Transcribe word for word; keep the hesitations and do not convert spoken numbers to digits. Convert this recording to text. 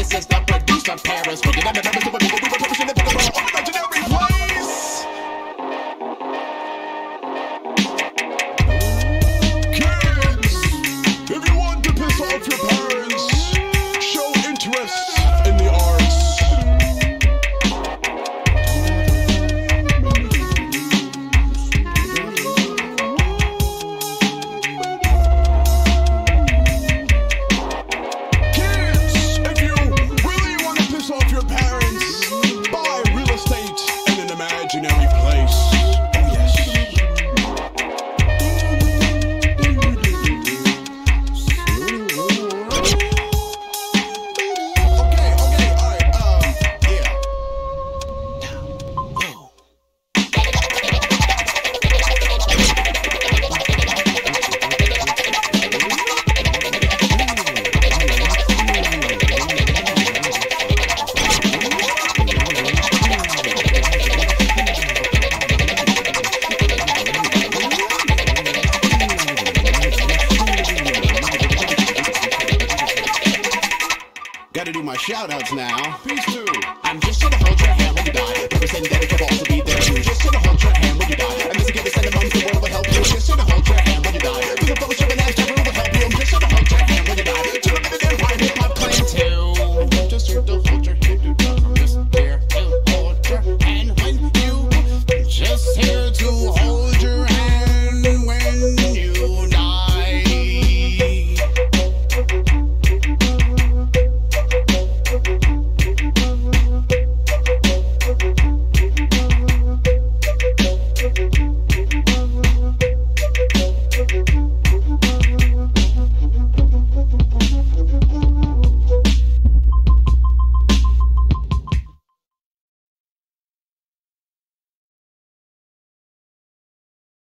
This is the producer Paris. We get another super duper duper publishing the world of imaginary place. Kids, if you want to piss off your parents, show interest in the arts. Imaginary place. Oh yes. Okay, okay, alright, um, yeah. Whoa. Gotta do my shout-outs now. Peace too. I'm just gonna hold your hand when you die. Represent that it could also be there too. Just gonna hold your hand when you die. And this is gonna send a mums, the world will help you. Just gonna hold your hand when you die. Cause the publisher of an ass will help you. I'm just gonna hold your hand when you die. To the minute and